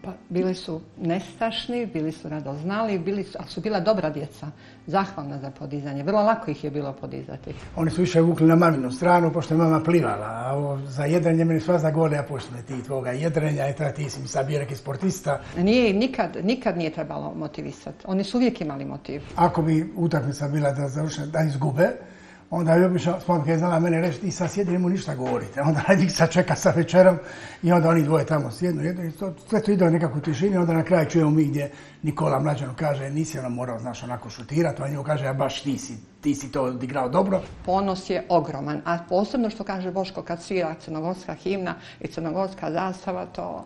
Pa bili su nestašni, bili su radoznali, ali su bila dobra djeca, zahvalna za podizanje. Vrlo lako ih je bilo podizati. Oni su više vukli na maminu stranu, pošto je mama plivala, a ovo za jedrenje meni sva zagolja počne ti tvoga jedrenja i ti si mi sad bio neki sportista. Nikad nije trebalo motivisati. Oni su uvijek imali motiv. Ako bi utakmica bila da završe, da izgube, onda je obično Slavka je znala mene reći i sad sjedi, nemu ništa govorite. Onda na njih sad čeka sa večerom i onda oni dvoje tamo sjednu. Sve to ide u nekakvu tišini, onda na kraju čujemo mi gdje Nikola mlađanu kaže nisi ono morao, znaš, onako šutirati, a njemu kaže ja baš ti si to odigrao dobro. Ponos je ogroman, a posebno što kaže Boško kad svira crnogorska himna i crnogorska zastava, to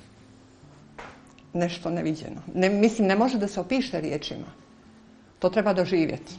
nešto neviđeno. Mislim, ne može da se opiše riječima. To treba doživjeti.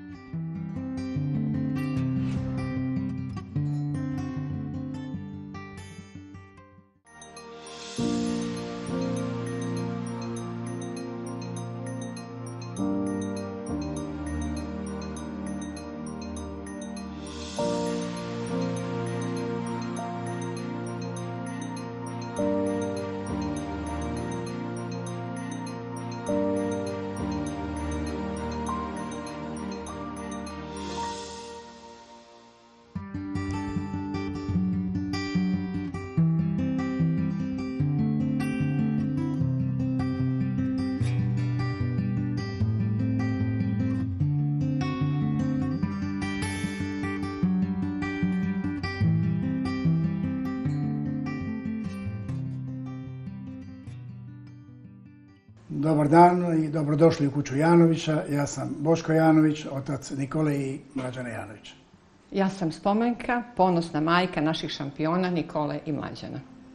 Dobar dan i dobrodošli u kuću Janovića. Ja sam Boško Janović, otac Nikole i Mlađane Janovića. Ja sam Spomenka, ponosna majka naših šampiona Nikole i Mlađana.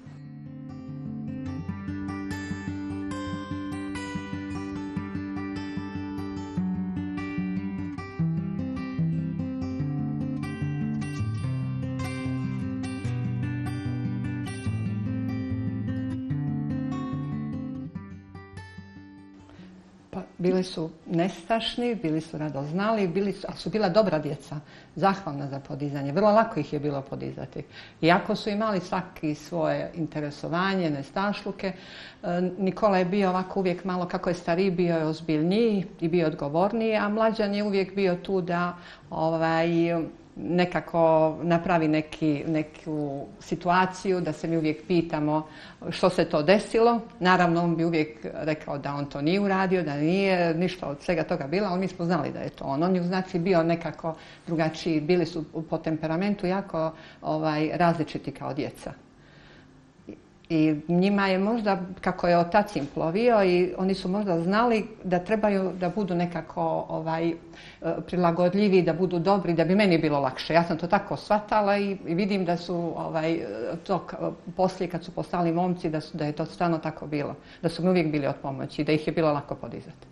Bili su nestašni, bili su radoznali, ali su bila dobra djeca, zahvalna za podizanje. Vrlo lako ih je bilo podizati. Iako su imali svaki svoje interesovanje, nestašluke, Nikola je bio ovako uvijek malo, kako je stariji, bio je ozbiljniji i bio odgovorniji, a Mlađan je uvijek bio tu da nekako napravi neku situaciju, da se mi uvijek pitamo što se to desilo. Naravno, on bi uvijek rekao da on to nije uradio, da nije ništa od svega toga bilo, ali mi smo znali da je to on. On je znači bio nekako drugačiji, bili su po temperamentu jako različiti kao djeca. I njima je možda, kako je otac im plovio, i oni su možda znali da trebaju da budu nekako prilagodljivi, da budu dobri, da bi meni bilo lakše. Ja sam to tako shvatala i vidim da su poslije kad su postali momci, da je to stvarno tako bilo. Da su mi uvijek bili od pomoći, da ih je bilo lako podizati.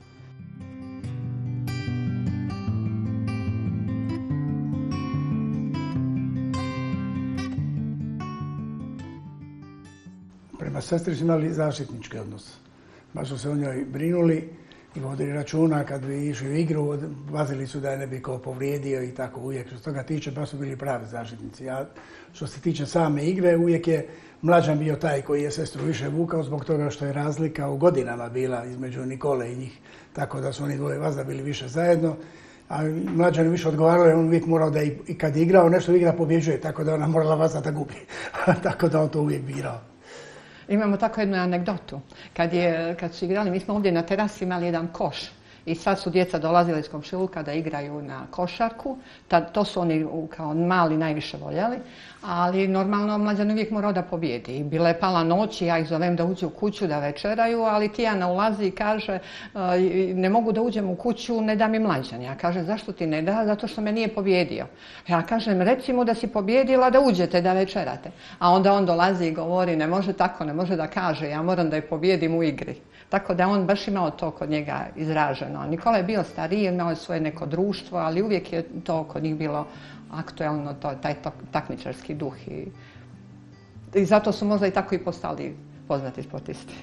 Prema sestri su imali zaštitnički odnos. Baš su se o njoj brinuli i vodili računa kad bi išli u igru, pazili su da je ne bi ko povrijedio i tako uvijek. Što se toga tiče, baš su bili pravi zaštitnici. A što se tiče same igre, uvijek je Mlađan bio taj koji je sestru više vukao zbog toga što je razlika u godinama bila između Nikole i njih. Tako da su oni dvoje vazda bili više zajedno. A Mlađan je više odgovarao jer on uvijek morao da i kad je igrao nešto igra pobjeđuje, tako da ona morala vazda da gubi. Tako da on to uvijek birao. Imamo tako jednu anegdotu. Kad su igrali, mi smo ovdje na terasi imali jedan koš i sad su djeca dolazila iz komšiluka da igraju na košarku. To su oni kao mali najviše voljeli, ali normalno Mlađan uvijek morao da pobjedi. I bila je pala noć i ja ih zovem da uđu u kuću da večeraju, ali Tijana ulazi i kaže ne mogu da uđem u kuću, ne da mi Mlađan. Ja kažem zašto ti ne da? Zato što me nije pobjedio. Ja kažem recimo da si pobjedila da uđete da večerate. A onda on dolazi i govori ne može tako, ne može da kaže, ja moram da je pobjedim u igri. Tako da on baš imao to kod njega izraženo. Nikola je bio stariji, imao je svoje neko društvo, ali uvijek je to kod njih bilo aktuelno, taj takmičarski duh. I zato su možda i tako i postali poznati sportisti.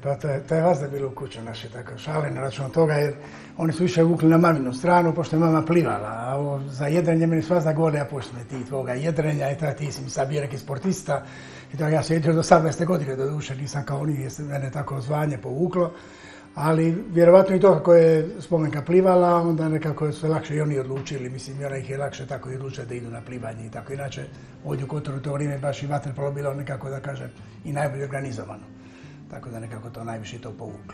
Pa to je vazda bilo u kuću naše, tako šale na račun toga, jer oni su više vukli na maminu stranu, pošto je mama plivala, a ovo za jedrenje meni su vazda govore, a počne ti tvoga jedrenja i ti si mi sad bio neki sportista. I tako ja sam jedrio do 18. godine, do duše, nisam kao oni, jer se mene tako zvanje povuklo. Ali vjerovatno i to kako je Spomenka plivala, onda nekako su lakše i oni odlučili, mislim i ona ih je lakše tako i odlučila da idu na plivanje i tako. Inače, ovdje u Kotoru to vrijeme baš i vaterpolo bilo nekako da kažem i najbolje organizovano. Tako da nekako to najviše to povuklo.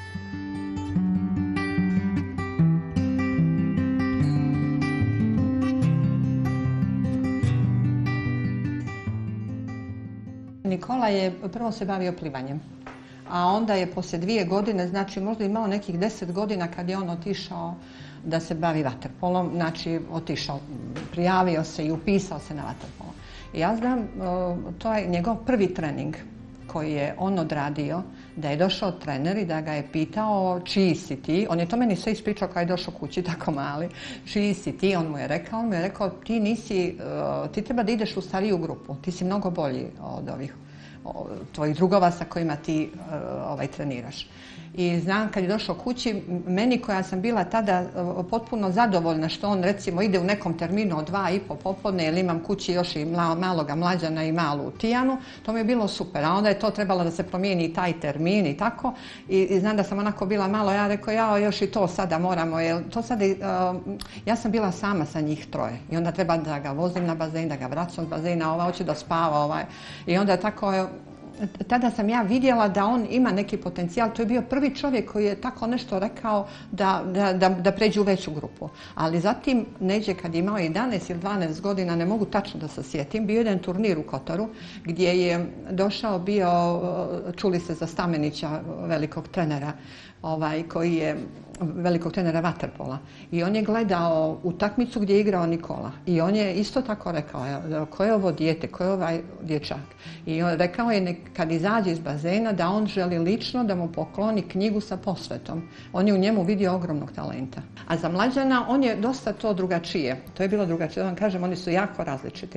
Nikola je prvo se bavio plivanjem, a onda je poslije 2 godine, znači možda imao nekih 10 godina kad je on otišao da se bavi vaterpolom, znači otišao, prijavio se i upisao se na vaterpolo. I ja znam, to je njegov prvi trening koji je on odradio, da je došao trener i da ga je pitao čiji si ti. On je to meni sve ispričao kad je došao kući, tako mali. Čiji si ti? On mu je rekao ti nisi, ti treba da ideš u stariju grupu, ti si mnogo bolji od ovih tvojih drugova sa kojima ti treniraš. I znam kad je došao kući, meni koja sam bila tada potpuno zadovoljna što on recimo ide u nekom terminu od 2:30 popodne jer imam kući još i maloga Mlađana i malu Tijanu, to mi je bilo super. A onda je to trebalo da se promijeni i taj termin i tako. I znam da sam onako bila malo, ja rekao još i to sada moramo, jer to sada, ja sam bila sama sa njih 3 i onda treba da ga vozim na bazen, da ga vraćam s bazena, ova hoće da spava, i onda tako. Tada sam ja vidjela da on ima neki potencijal. To je bio prvi čovjek koji je tako nešto rekao da pređe u veću grupu. Ali zatim, neđe kad je imao 11 ili 12 godina, ne mogu tačno da se sjetim, bio jedan turnir u Kotoru gdje je došao bio, čuli se za Stamenića, velikog trenera, koji je velikog trenera vaterpola. I on je gledao utakmicu gdje je igrao Nikola. I on je isto tako rekao, ko je ovo dijete, ko je ovaj dječak. I on rekao je kad izađe iz bazena da on želi lično da mu pokloni knjigu sa posvetom. On je u njemu vidio ogromnog talenta. A za Mlađana on je dosta to drugačije. To je bilo drugačije. Da vam kažem, oni su jako različiti.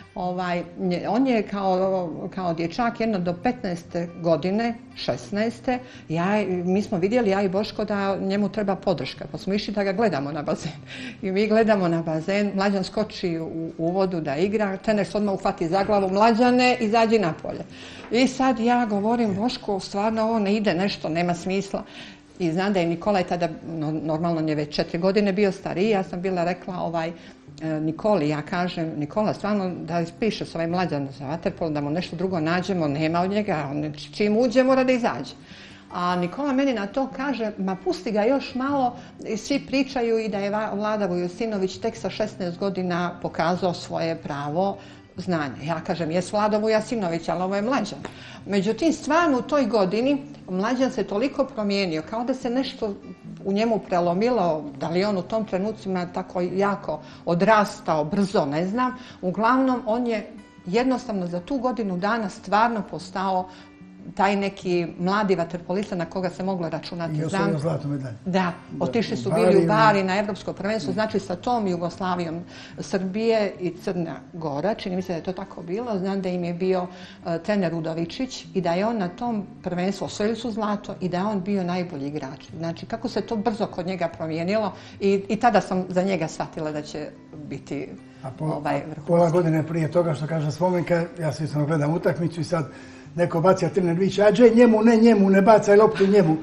On je kao dječak jedno do 15. godine, 16. Mi smo vidjeli, ja i Boško, da njemu treba podrška, pa smo išli da ga gledamo na bazen. I mi gledamo na bazen, Mlađan skoči u vodu da igra, trener se odmah uhvati za glavu, Mlađane, izađi napolje. I sad ja govorim, Boško, stvarno ovo ne ide nešto, nema smisla. I znam da je Nikola tada, normalno on je već 4 godine bio stariji, ja sam bila rekla Nikoli, ja kažem, Nikola, stvarno da ispiše s Mlađan za vaterpolo, da mu nešto drugo nađemo, nema od njega, čim uđe mora da izađe. A Nikola meni na to kaže, ma pusti ga još malo, svi pričaju i da je Vlada Vujosinović tek sa 16 godina pokazao svoje pravo znanje. Ja kažem, jes Vlado Vujosinović, ali ovo je Mlađan. Međutim, stvarno u toj godini Mlađan se toliko promijenio, kao da se nešto u njemu prelomilo, da li on u tom trenucima tako jako odrastao, brzo, ne znam. Uglavnom, on je jednostavno za tu godinu dana stvarno postao taj neki mladi vaterpolista na koga se moglo računati. I osvojio zlatnu medalju. Da, otišli su bili u Bari na Evropsko prvenstvo, znači sa tom Jugoslavijom, Srbije i Crna Gora, čini mi se da je to tako bilo. Znam da im je bio trener Udovičić i da je on na tom prvenstvu, osvojili su zlato i da je on bio najbolji igrač. Znači kako se to brzo kod njega promijenilo i tada sam za njega shvatila da će biti vrhunski. Pola godine prije toga, što kaže Spomenka, ja se isto gledam utakmicu i sad neko bacija trener viče, ađe njemu, ne bacaj loptu njemu.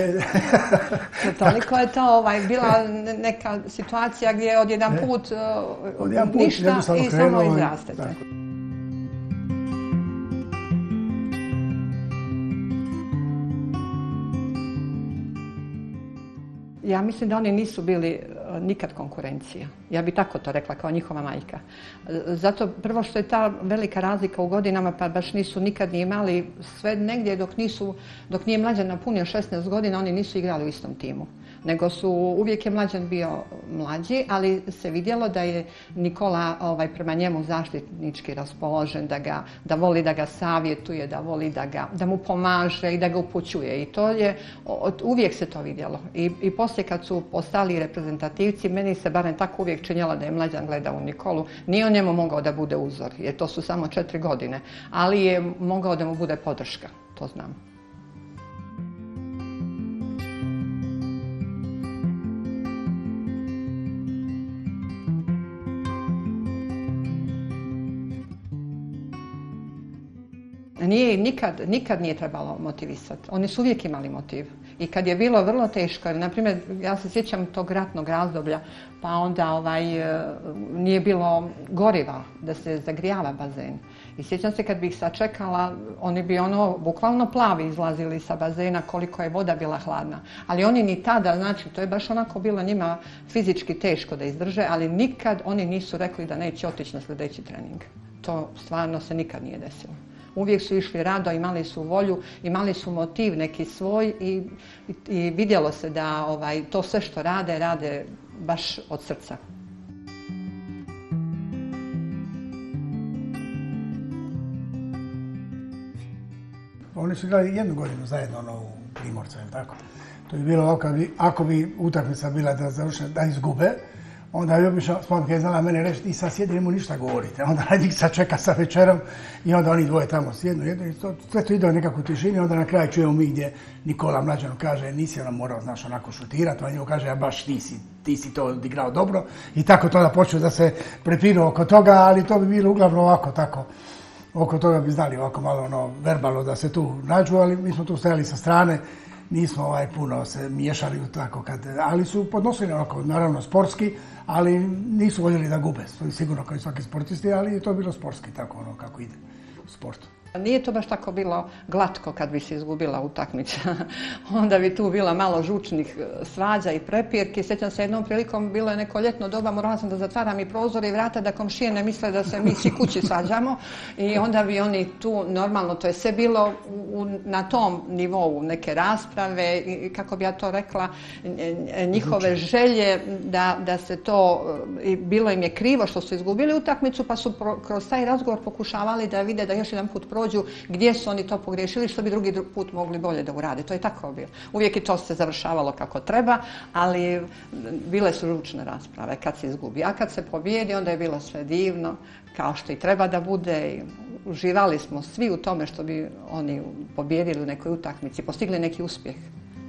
Toliko je to bila neka situacija gdje odjedan put ništa i samo izrastete. Ja mislim da oni nisu bili nikad konkurencija. Ja bi tako to rekla kao njihova majka. Zato prvo što je ta velika razlika u godinama, pa baš nisu nikad ni imali sve negdje dok nije Mlađan napunio 16 godina, oni nisu igrali u istom timu. Nego uvijek je Mlađan bio mlađi, ali se vidjelo da je Nikola prema njemu zaštitnički raspoložen, da voli da ga savjetuje, da voli da mu pomaže i da ga upućuje. I to je, uvijek se to vidjelo. I poslije kad su postali reprezentativci, meni se barem tako uvijek činjelo da je Mlađan gledao u Nikolu. Nije on njemu mogao da bude uzor, jer to su samo 4 godine, ali je mogao da mu bude podrška, to znam. nikad nije trebalo motivisati. Oni su uvijek imali motiv. I kad je bilo vrlo teško, jer, na primjer, ja se sjećam tog ratnog razdoblja, pa onda nije bilo goriva da se zagrijava bazen. I sjećam se kad bi ih sačekala, oni bi bukvalno plavi izlazili sa bazena koliko je voda bila hladna. Ali oni ni tada, znači, to je baš onako bilo njima fizički teško da izdrže, ali nikad oni nisu rekli da neće otići na sljedeći trening. To stvarno se nikad nije desilo. Uvijek su išli rado, imali su volju, imali su motiv neki svoj i vidjelo se da to sve što rade baš od srca. Oni su igrali 1 godinu zajedno u Primorcu, je tako? To bi bilo ovako, ako bi utakmica bila da izgube, onda je obično, Spomka je znala mene reći, ti sad sjedi, ne mu ništa govorite. Onda njih sad čeka sa večerom i onda oni dvoje tamo sjednu. Sve to ide u nekakvu tišini, onda na kraju čujemo mi gdje Nikola Mlađanu kaže, nisi ona morao, znaš, onako šutirati, a njemu kaže, ja baš ti si to odigrao dobro. I tako to da počeo da se prepiru oko toga, ali to bi bilo uglavnom ovako tako. Oko toga bi znali ovako malo verbalno da se tu nađu, ali mi smo tu stajali sa strane. Nismo puno se miješali u tako ali su podnosili onako, naravno sportski, ali nisu voljeli da gube, sigurno kao i svaki sportisti, ali je to bilo sportski, tako kako ide u sportu. Nije to baš tako bilo glatko kad bi se izgubila utakmica. Onda bi tu bila malo žučnih svađa i prepirki. Sjećam se jednom prilikom, bilo je neko ljetno doba, morala sam da zatvaram i prozore i vrata da komšije ne misle da se mi svi kući svađamo. I onda bi oni tu, normalno, to je sve bilo na tom nivou neke rasprave i kako bi ja to rekla, njihove želje da se to, bilo im je krivo što su izgubili utakmicu pa su kroz taj razgovor pokušavali da vide da još jedan put prođu gdje su oni to pogriješili, što bi drugi put mogli bolje da urade. To je tako bilo. Uvijek i to se završavalo kako treba, ali bile su ručne rasprave kad se izgubi. A kad se pobijedi, onda je bilo sve divno, kao što i treba da bude. Uživali smo svi u tome što bi oni pobijedili u nekoj utakmici, postigli neki uspjeh.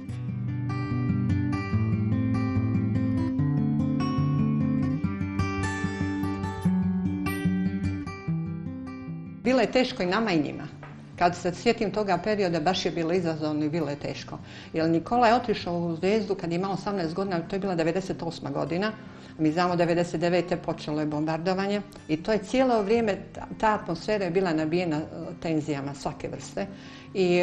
Bilo je teško i nama i njima. Kad se sjetim toga perioda, baš je bilo izazovno i bilo je teško. Jer Nikola je otišao u Zvezdu kad je imao 18 godina, to je bila 98. godina. Mi znamo 99. počelo je bombardovanje i to je cijelo vrijeme, ta atmosfera je bila nabijena tenzijama svake vrste. I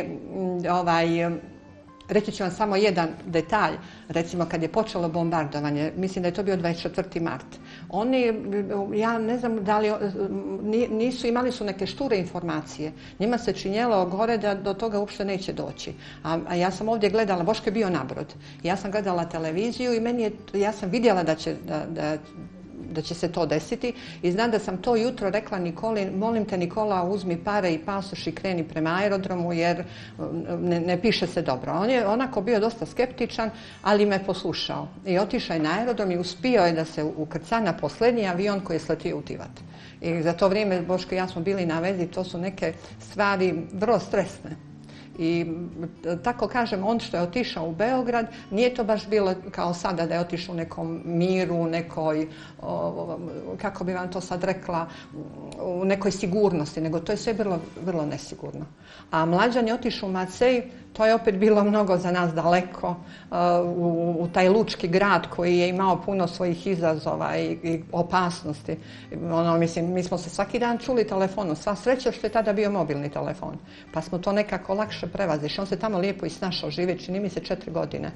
reći ću vam samo jedan detalj, recimo kad je počelo bombardovanje, mislim da je to bio 24. mart. Oni, ja ne znam da li, imali su neke šture informacije. Njima se činjelo gore da do toga uopšte neće doći. A ja sam ovdje gledala, Boško je bio nabrod. Ja sam gledala televiziju i ja sam vidjela da će se to desiti i znam da sam to jutro rekla Nikoli, molim te Nikola, uzmi pare i pasoš i kreni prema aerodromu jer ne piše se dobro. On je onako bio dosta skeptičan, ali me poslušao. I otišao je na aerodrom i uspio je da se ukrca na posljednji avion koji je sletio u Tivat. I za to vrijeme Boško i ja smo bili na vezi, to su neke stvari vrlo stresne. I tako kažem, on što je otišao u Beograd, nije to baš bilo kao sada da je otišao u nekom miru, nekoj, kako bi vam to sad rekla, u nekoj sigurnosti, nego to je sve bilo vrlo nesigurno. A Mlađan je otišao u Macej, to je opet bilo mnogo za nas daleko, u taj lučki grad koji je imao puno svojih izazova i opasnosti. Mislim, mi smo se svaki dan čuli telefonom, sva sreća što je tada bio mobilni telefon, pa smo to nekako lakše prevazišli. On se tamo lijepo i snašao živjeti, čini mi se 4 godine.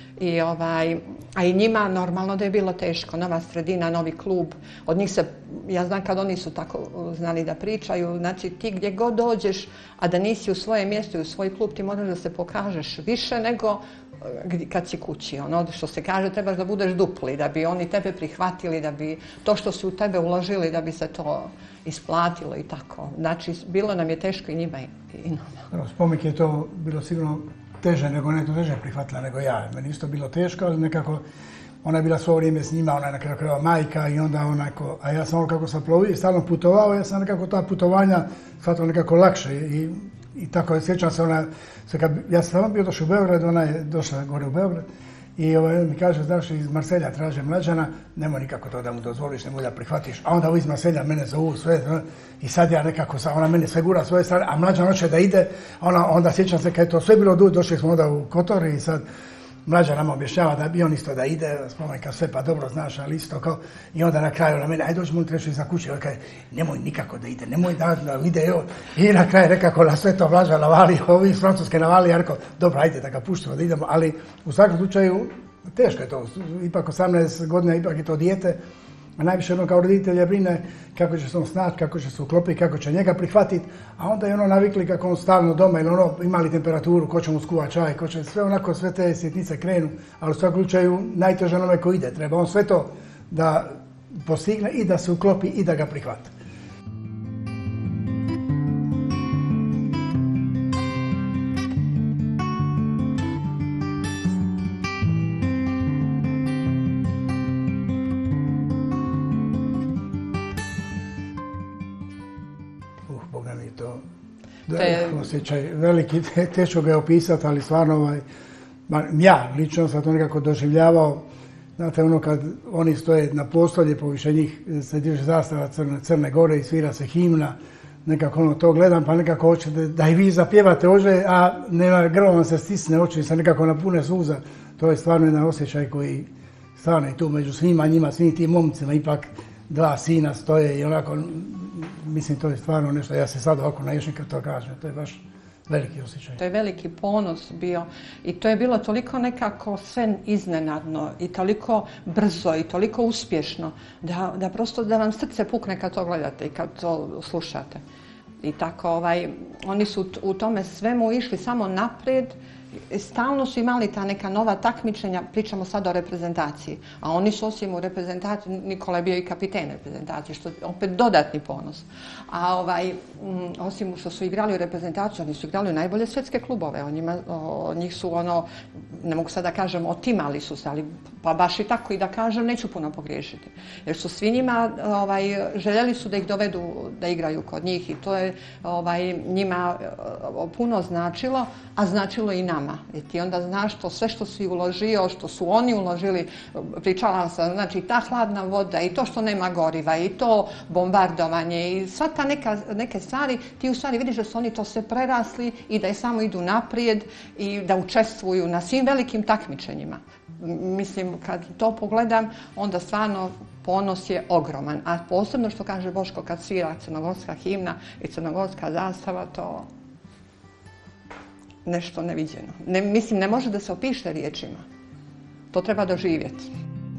A i njima normalno da je bilo teško, nova sredina, novi klub, od njih se, ja znam kad oni su tako znali da pričaju, znači ti gdje god dođeš, a da nisi u svoje mjesto i u svoj klub, ti moraš da se pokažeš više nego kad si kući. Ono što se kaže, trebaš da budeš dupli, da bi oni tebe prihvatili, da bi to što su u tebe uložili, da bi se to isplatilo i tako. Znači, bilo nam je teško i njima i nama. Spomik je to bilo sigurno teže nego, ne to teže prihvatila nego ja. Meni isto bilo teško, ali nekako ona je bila svo vrijeme s njima, ona je na kraju majka i onda onako, a ja sam kako sam plovio i stalno putovao, ja sam nekako ta putovanja shvatio nekako lakše i tako sjećam se ona, ja sam samo bio došao u Beograd, ona je došla gore u Beograd I on mi kaže, znaš, iz Marselja traže Mlađana, nemoj nikako to da mu dozvoliš, nemoj da prihvatiš. A onda ovi iz Marselja mene zovu sve, i sad ja nekako, ona mene sve gura svoje strane, a Mlađan hoće da ide, onda sjećam se kad je to sve bilo došli smo onda u Kotor i sad Mlađan nama objašnjava da bi on isto da ide, spomenka sve pa dobro znaš, ali isto kao, i onda na kraju na mene, aj dođi mu treći iza kuće, on kaže, nemoj nikako da ide, nemoj da ide, evo. I na kraju nekako na sve to Mlađan navali, ovi iz Francuske navali, ja rekao, dobro, ajde da ga puštimo, da idemo, ali u svakom slučaju, teško je to, ipak 18 godina, ipak je to dijete, a najviše ono kao roditelje brine kako će se on snaći, kako će se uklopiti, kako će njega prihvatiti, a onda je ono navikli kako on stalno doma ili ono imali temperaturu, ko će mu skuva čaj, ko će sve onako, sve te sitnice krenu, ali u svakom slučaju najteže onome ko ide, treba on sve to da postigne i da se uklopi i da ga prihvati. Boga mi to osjećaj veliki, teško ga je opisati, ali stvarno ja lično sam to nekako doživljavao. Znate, ono kad oni stoje na postolje, poviše njih se diže zastava Crne Gore i svira se himna, nekako ono to gledam pa nekako hoće da i vi zapjevate ože, a grlo vam se stisne, oči se nekako napune suza. To je stvarno jedan osjećaj koji stvarno i tu među svima njima, svim tim momcima ipak dva sina stoje i onako, mislim, to je stvarno nešto, ja se sad ovako najviše kad to kažem, to je baš veliki osjećaj. To je veliki ponos bio i to je bilo toliko nekako sve iznenadno i toliko brzo i toliko uspješno da prosto da vam srce pukne kad to gledate i kad to slušate. I tako oni su u tome svemu išli samo naprijed. Stalno su imali ta neka nova takmičenja, pričamo sad o reprezentaciji, a oni su osim u reprezentaciji, Nikola je bio i kapiten reprezentacije, što je opet dodatni ponos. A osim što su igrali u reprezentaciju, oni su igrali u najbolje svjetske klubove, njih su ne mogu sad da kažem, otimali su se, ali pa baš i tako i da kažem, neću puno pogriješiti. Jer su svi njima, željeli su da ih dovedu da igraju kod njih i to je njima puno značilo, a značilo i nama. Jer ti onda znaš to sve što si uložio, što su oni uložili, pričala sam, znači ta hladna voda i to što nema goriva i to bombardovanje i sva ta neke stvari, ti u stvari vidiš da su oni to sve prerasli i da je samo idu naprijed i da učestvuju na svim velikim takmičenjima. Mislim, kad to pogledam, onda stvarno ponos je ogroman. A posebno što kaže Boško, kad svira crnogorska himna i crnogorska zastava, to nešto neviđeno. Mislim, ne može da se opiše riječima. To treba doživjeti.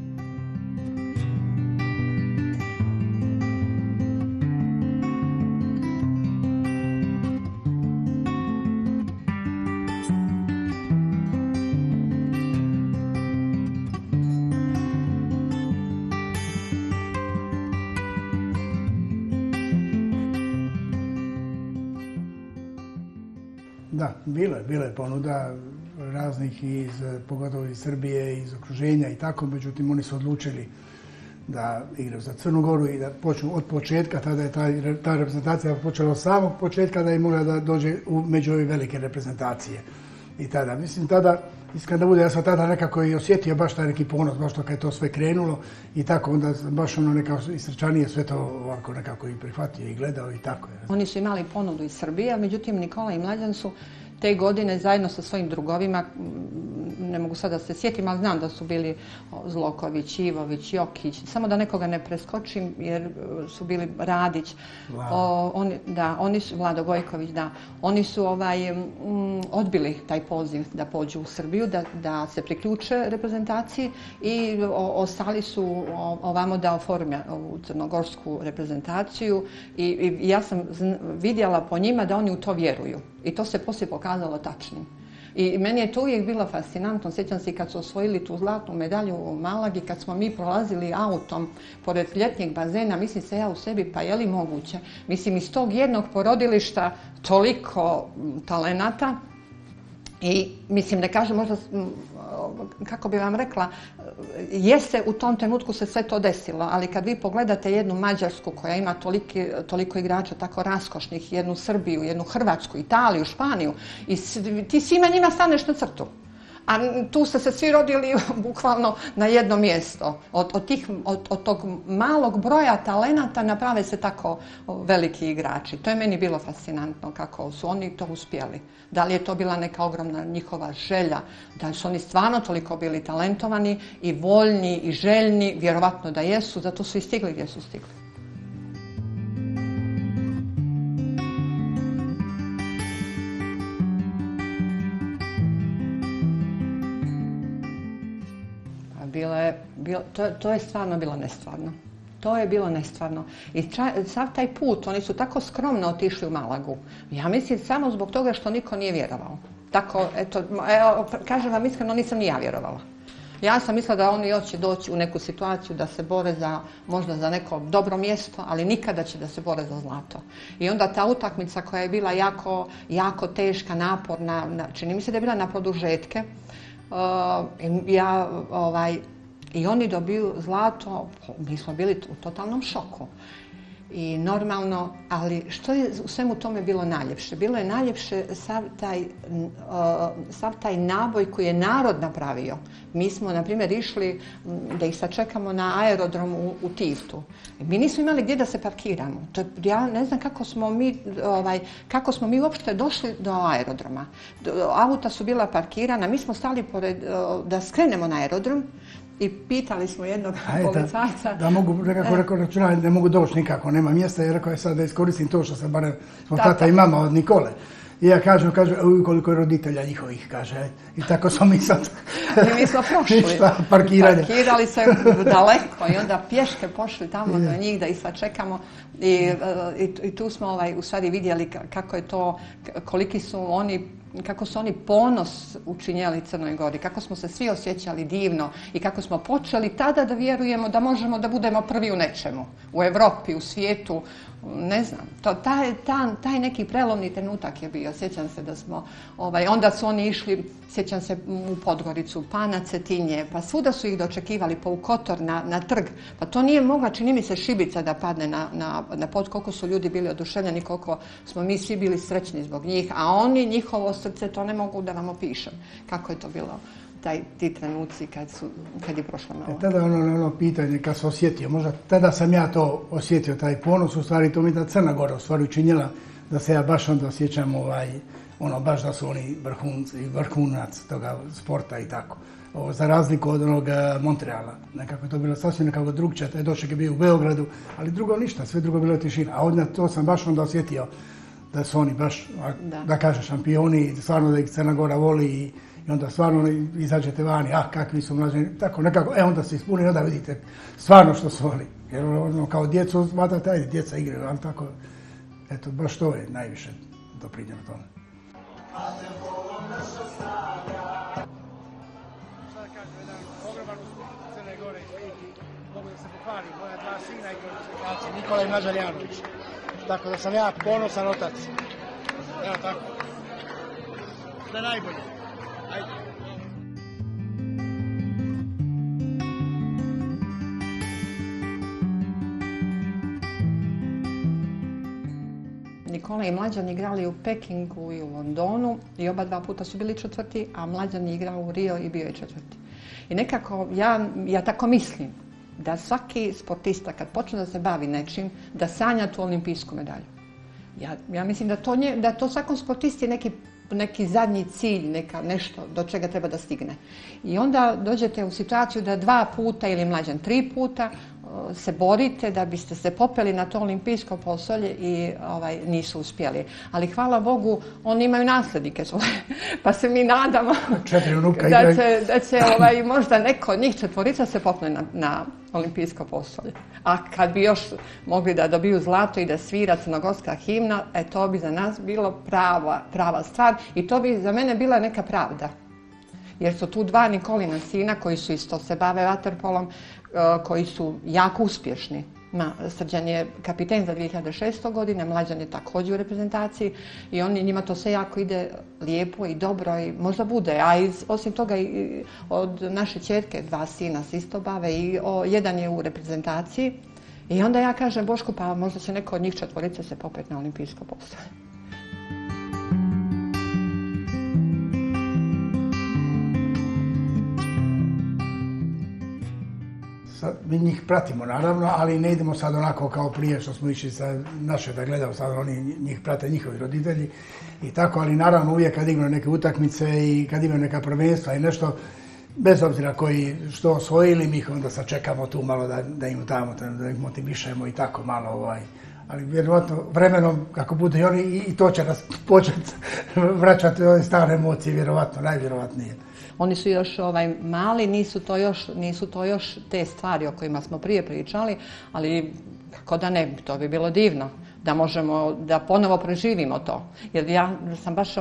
Da, bilo je ponuda raznih, pogotovo iz Srbije, iz okruženja i tako, međutim oni su odlučili da igraju za Crnu Goru i da počnu od početka, tada je ta reprezentacija počela od samog početka da je mogla da dođe među ove velike reprezentacije. I tada, mislim, iskreno da bude, ja sam tada nekako i osjetio baš taj neki ponos, baš to kad je to sve krenulo i tako, onda baš nekako i srčanije sve to ovako nekako i prihvatio i gledao i tako. Oni su imali ponudu iz Srbije, međutim Nikola i Mlađan su te godine zajedno sa svojim drugovima, ne mogu sada se sjetim, ali znam da su bili Zloković, Ivović, Jokić, samo da nekoga ne preskočim jer su bili Radić, Vlado Gojković, da. Oni su odbili taj poziv da pođu u Srbiju, da se priključe reprezentaciji i ostali su ovamo da oforme ovu crnogorsku reprezentaciju i ja sam vidjela po njima da oni u to vjeruju. I to se poslije pokazalo tačnim. I meni je to uvijek bilo fascinantno. Sjećam se kad su osvojili tu zlatnu medalju u Malagi, kad smo mi prolazili autom pored ljetnjeg bazena, mislim se ja u sebi, pa je li moguće? Mislim, iz tog jednog porodilišta toliko talenata i mislim, ne kažem možda, kako bi vam rekla, jeste u tom trenutku se sve to desilo, ali kad vi pogledate jednu Mađarsku koja ima toliko igrača tako raskošnih, jednu Srbiju, jednu Hrvatsku, Italiju, Španiju, i ti svima njima staneš na crtu. A tu ste se svi rodili bukvalno na jedno mjesto. Od tog malog broja talenata naprave se tako veliki igrači. To je meni bilo fascinantno kako su oni to uspjeli. Da li je to bila neka ogromna njihova želja, da su oni stvarno toliko bili talentovani i voljni i željni, vjerovatno da jesu, zato su i stigli gdje su stigli. To je stvarno bilo nestvarno. To je bilo nestvarno. I sav taj put, oni su tako skromno otišli u Malagu. Ja mislim samo zbog toga što niko nije vjerovao. Tako, eto, kažem vam iskreno, nisam ni ja vjerovala. Ja sam mislila da oni hoće doći u neku situaciju da se bore možda za neko dobro mjesto, ali nikada će da se bore za zlato. I onda ta utakmica koja je bila jako, jako teška, naporna, čini mi se da je bila na produžetke, i oni dobiju zlato, mi smo bili u totalnom šoku. I normalno, ali što je u svemu tome bilo najljepše? Bilo je najljepše sav taj naboj koji je narod napravio. Mi smo, na primjer, išli da ih sačekamo na aerodromu u Tivtu. Mi nismo imali gdje da se parkiramo. Ja ne znam kako smo mi uopšte došli do aerodroma. Auta su bila parkirana, mi smo stali da skrenemo na aerodrom. I pitali smo jednog policajca. Da mogu, rekao računati, ne mogu doći nikako, nema mjesta. I rekao je sad da iskoristim to što sam barem smo tata i mama od Nikole. I ja kažem, koliko je roditelja njihovih, kaže. I tako smo mi sad... Mi smo prošli. Parkirali se daleko i onda pješke pošli tamo do njih da ih sačekamo. I tu smo u stvari vidjeli kako je to, kako su oni ponos učinjeli Crnoj Gori, kako smo se svi osjećali divno i kako smo počeli tada da vjerujemo da možemo da budemo prvi u nečemu. U Europi, u svijetu, ne znam. Taj neki prelovni trenutak je bio. Sjećam se da smo, onda su oni išli, sjećam se u Podgoricu, pa na Cetinje, pa svuda su ih dočekivali, pa u Kotor, na trg. Pa to nije mogla, čini mi se, šibica da padne na pod, koliko su ljudi bili oduševljeni, koliko smo mi svi bili srećni zbog njih, a oni, njihovo srce, to ne mogu da vam opišem. Kako je to bilo, ti trenuci kad je prošlo malo. Tada ono pitanje kad se osjetio, možda tada sam ja to osjetio, taj ponos, u stvari to mi da Crna Gora u stvari učinjela da se ja baš onda osjećam baš da su oni vrhunac toga sporta i tako. Za razliku od onog Montreala. Nekako je to bilo sasvim nekako drugčije, taj došak je bio u Beogradu, ali drugo ništa, sve drugo je bilo tišina. A onda to sam baš onda osjetio da su oni baš, da kažem, šampioni, stvarno da ih Crna Gora voli i onda stvarno izađete vani, kakvi su mlađeni, tako nekako, onda se ispuni, onda vidite stvarno što su oni. Jer kao djecu, smatrate, ajde, djeca igraju, ali tako, eto, baš to je najviše doprinjeno tome. Šta da kažem, jedan ogroman uspjeh Crne Gore i mogu da se pohvalim, moja dva sina igraju reprezentaciju, Nikola i Mlađa Ljanović. Tako da sam ja ponosan otac. Evo tako. Sve najbolje. Ajde. Nikola i Mlađan igrali u Pekingu i u Londonu i oba dva puta su bili četvrti, a Mlađan je igrao u Rio i bio je četvrti. I nekako ja tako mislim da svaki sportista kad počne da se bavi nečim, da sanja tu olimpijsku medalju. Ja mislim da to svakom sportisti je neki zadnji cilj, nešto do čega treba da stigne. I onda dođete u situaciju da 2 puta ili Mlađan 3 puta se borite da biste se popeli na to olimpijsko postolje i nisu uspjeli. Ali hvala Bogu, oni imaju nasljednike svoje, pa se mi nadamo da će možda neko od njih četvorica se popne na olimpijsko postolje. A kad bi još mogli da dobiju zlato i da svira crnogorska himna, to bi za nas bilo prava stvar i to bi za mene bila neka pravda. Jer su tu 2 Nikolina sina koji su isto se bave vaterpolom, koji su jako uspješni. Srđan je kapiten za 2006. godine, Mlađan je također u reprezentaciji i njima to sve jako ide lijepo i dobro i možda bude. A osim toga i od naše ćerke 2 sina se isto bave i jedan je u reprezentaciji. I onda ja kažem Bošku, pa možda će neko od njih četvorice se popeti na olimpijsko postolje. mi njih pratimo naravno, ali ne idemo sad onako kao prije što smo išli sa naše da gledamo, sad oni njih prate njihovi roditelji i tako, ali naravno uvijek kad igraju neke utakmice i kad imaju neka prvenstva i nešto, bez obzira koji što osvojili, mi ih onda sad čekamo tu malo da im tamo, da ih motivišemo i tako malo ali vjerovatno vremenom kako budu i oni i to će nas početi vraćati ove stare emocije, vjerovatno, najvjerovatnije. Oni su još mali, nisu to još te stvari o kojima smo prije pričali, ali kako da ne, to bi bilo divno da možemo da ponovo preživimo to. Jer ja sam baš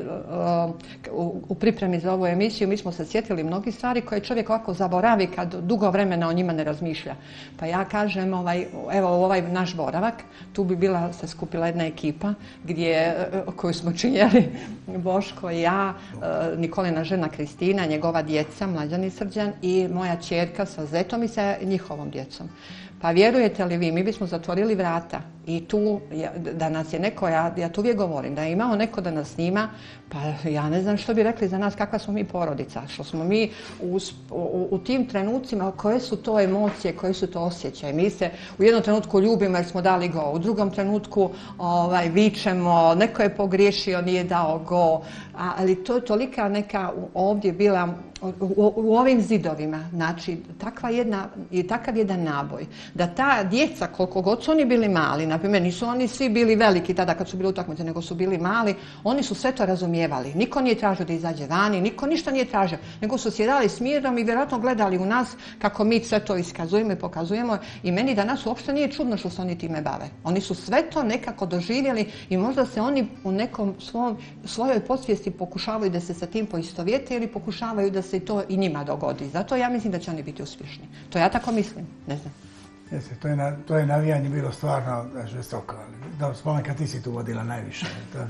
u pripremi za ovu emisiju, mi smo se sjetili mnogih stvari koje čovjek ovako zaboravi kad dugo vremena o njima ne razmišlja. Pa ja kažem, evo ovaj naš boravak, tu bi se skupila jedna ekipa koju smo činjeli, Boško i ja, Nikolina žena Kristina, njegova djeca, Mlađan i Srđan i moja ćerka sa zetom i sa njihovom djecom. Pa vjerujete li vi, mi bismo zatvorili vrata i tu, da nas je neko, ja tu uvijek govorim, da je imao neko da nas snima, pa ja ne znam što bi rekli za nas, kakva smo mi porodica, što smo mi u tim trenucima, koje su to emocije, koje su to osjećaje. Mi se u jednom trenutku ljubimo jer smo dali go, u drugom trenutku vičemo, neko je pogriješio, nije dao go, ali to je tolika neka ovdje bila u ovim zidovima, znači takav jedan naboj, da ta djeca, koliko god su oni bili mali, na primjer nisu oni svi bili veliki tada kad su bili utakmice, nego su bili mali, oni su sve to razumijevali. Niko nije tražio da izađe vani, niko ništa nije tražio, nego su sjedali s mirom i vjerojatno gledali u nas kako mi sve to iskazujemo i pokazujemo i meni danas uopšte nije čudno što se oni time bave. Oni su sve to nekako doživjeli i možda se oni u nekom svojoj podsvijesti pokušavaju da se sa tim poistovjete ili pokušavaju da se to i njima dogodi. Zato ja mislim da će oni biti uspješni. To ja tako mislim, ne znam. Jeste, to je navijanje bilo stvarno žestoko, ali spomen kad ti si tu vodila najviše,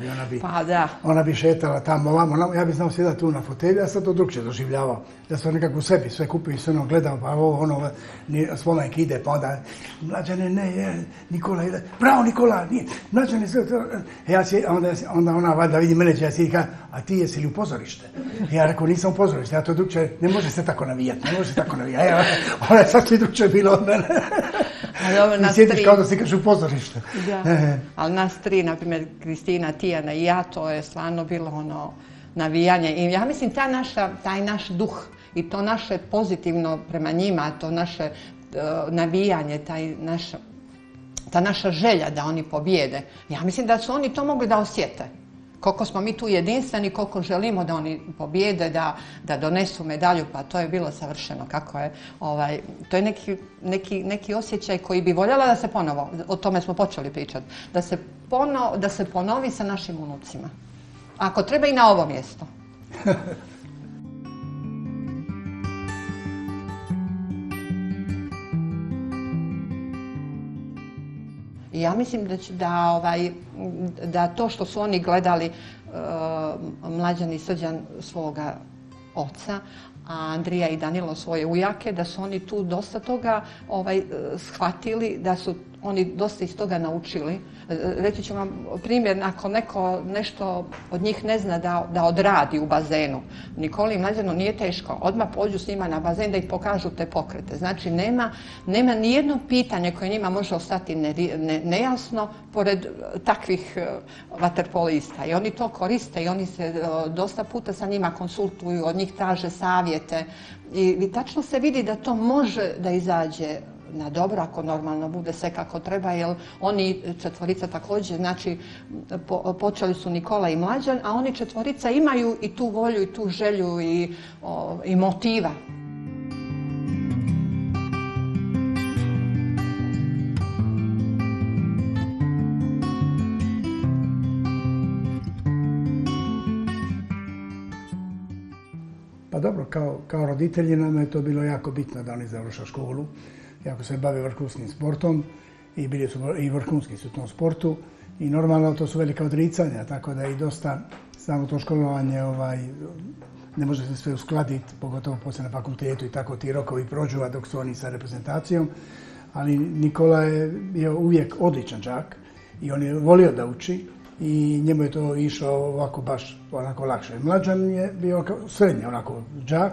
ona bi šetala tamo ovamo, ja bi znao sjedati tu na fotelju, ja sam to drugčije doživljavao, da sam nekako u sebi sve kupio i sve ono gledao, pa spomenik ide, pa onda Mlađane ne, Nikola ide, bravo Nikola, nije, Mlađane sve to, onda ona valjda vidi mene, ja si kaže, a ti jesi li u pozorište? Ja rekao, nisam u pozorište, ja to drugčije, ne može se tako navijati, ona je sasvim drugčije bilo od mene. I sjediš kao da si kažeš u pozorište. Ali nas tri, na primjer Kristina, Tijana i ja, to je stvarno bilo navijanje. I ja mislim taj naš duh i to naše pozitivno prema njima, to naše navijanje, ta naša želja da oni pobjede. Ja mislim da su oni to mogli da osjete. Koliko smo mi tu jedinstveni, koliko želimo da oni pobjede, da donesu medalju, pa to je bilo savršeno. To je neki osjećaj koji bi voljela da se ponovo, o tome smo počeli pričati, da se ponovi sa našim unucima. Ako treba i na ovo mjesto. Ja mislim da to što su oni gledali Mlađan i Srđan svoga oca, a Andrija i Danilo svoje ujake, da su oni tu dosta toga shvatili, da su oni dosta iz toga naučili. Reći ću vam primjer, ako neko nešto od njih ne zna da odradi u bazenu. Nikoli i Mlađanu nije teško. Odmah pođu s njima na bazen da ih pokažu te pokrete. Znači nema nijedno pitanje koje njima može ostati nejasno pored takvih vaterpolista. I oni to koriste i oni se dosta puta sa njima konsultuju, od njih traže savjete. I tačno se vidi da to može da izađe na dobro, ako normalno bude sve kako treba, jer oni četvorica također, znači počeli su Nikola i Mlađan, a oni četvorica imaju i tu volju i tu želju i motiva. Pa dobro, kao roditelji nam je to bilo jako bitno da oni završe školu. Jako se bave vrhunskim sportom i bili su i vrhunski su u tom sportu i normalno to su velika odricanja, tako da i dosta samo to školovanje ne može se sve uskladiti, pogotovo poslije na fakultetu i tako ti rokovi prođu, a dok su oni sa reprezentacijom. Ali Nikola je bio uvijek odličan đak i on je volio da uči i njemu je to išlo ovako baš onako lakše. Mlađan je bio srednji onako đak,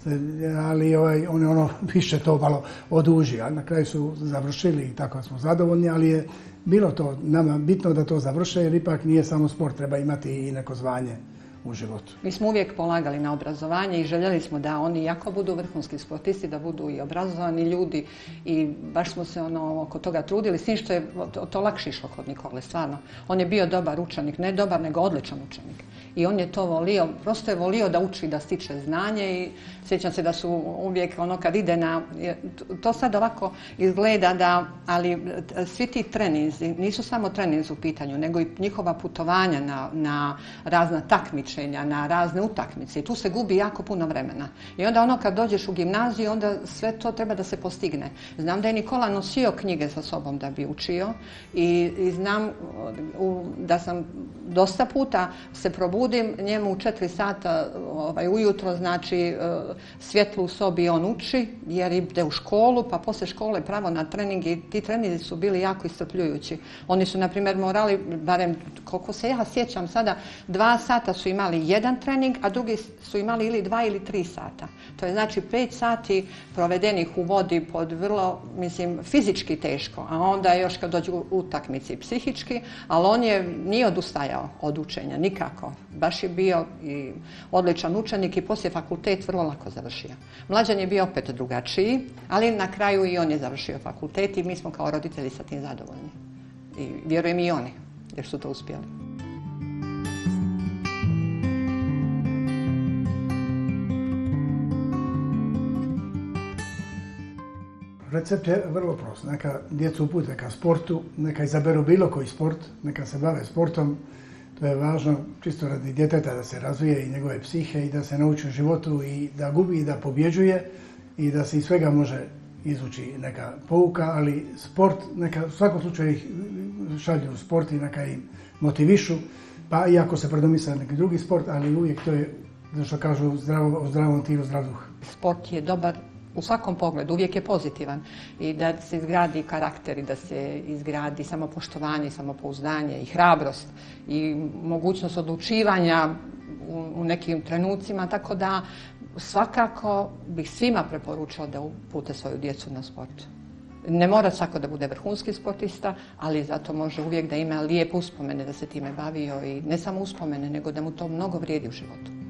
Ali on je više to malo odužio. Na kraju su završili i tako smo zadovoljni, ali je bilo to nama bitno da to završe, jer ipak nije samo sport, treba imati i neko zvanje u životu. Mi smo uvijek polagali na obrazovanje i željeli smo da oni, jako budu vrhunski sportisti, da budu i obrazovani ljudi i baš smo se oko toga trudili, s tim što je to lakše išlo kod Nikole, stvarno. On je bio dobar učenik, ne dobar, nego odličan učenik. I on je to volio, prosto je volio da uči, da stiče znanje i sjećam se da su uvijek kad ide to sad ovako izgleda da, ali svi ti treninzi, nisu samo treninzi u pitanju, nego i njihova putovanja na razna takmičenja, na razne utakmice i tu se gubi jako puno vremena. I onda kad dođeš u gimnaziju, onda sve to treba da se postigne. Znam da je Nikola nosio knjige sa sobom da bi učio i znam da sam dosta puta se probudim, njemu u 4 sata ujutro, znači svjetlo u sobi on uči jer ide u školu, pa poslije škole pravo na trening i ti treninzi su bili jako iscrpljujući. Oni su, na primjer, morali, barem koliko se ja sjećam sada, 2 sata su imali jedan trening, a drugi su imali ili 2 ili 3 sata. To je znači 5 sati provedenih u vodi pod vrlo, fizički teško, a onda još kad dođu u utakmici psihički, ali on nije odustajao od učenja, nikako. Baš je bio i odličan učenik i poslije fakultet vrlo lako završio. Mlađan je bio opet drugačiji, ali na kraju i on je završio fakultet i mi smo kao roditelji sa tim zadovoljni. I vjerujem i oni, jer su to uspjeli. Recept je vrlo prost. Neka djecu upute ka sportu, neka izaberu bilo koji sport, neka se bave sportom. To je važno čisto radi djeteta da se razvije i njegove psihe i da se nauči u životu i da gubi i da pobjeđuje i da se iz svega može izvući neka pouka, ali sport, neka u svakom slučaju ih šalju u sport i neka im motivišu, pa i ako se predomisle neki drugi sport, ali uvijek to je, što kažu, u zdravom tilu zdrav duh. Sport je dobar u svakom pogledu, uvijek je pozitivan i da se izgradi karakter i da se izgradi samopoštovanje, samopouzdanje i hrabrost i mogućnost odlučivanja u nekim trenucima, tako da svakako bih svima preporučila da upute svoju djecu na sport. Ne mora svako da bude vrhunski sportista, ali zato može uvijek da ima lijepe uspomene da se time bavio i ne samo uspomene, nego da mu to mnogo vrijedi u životu.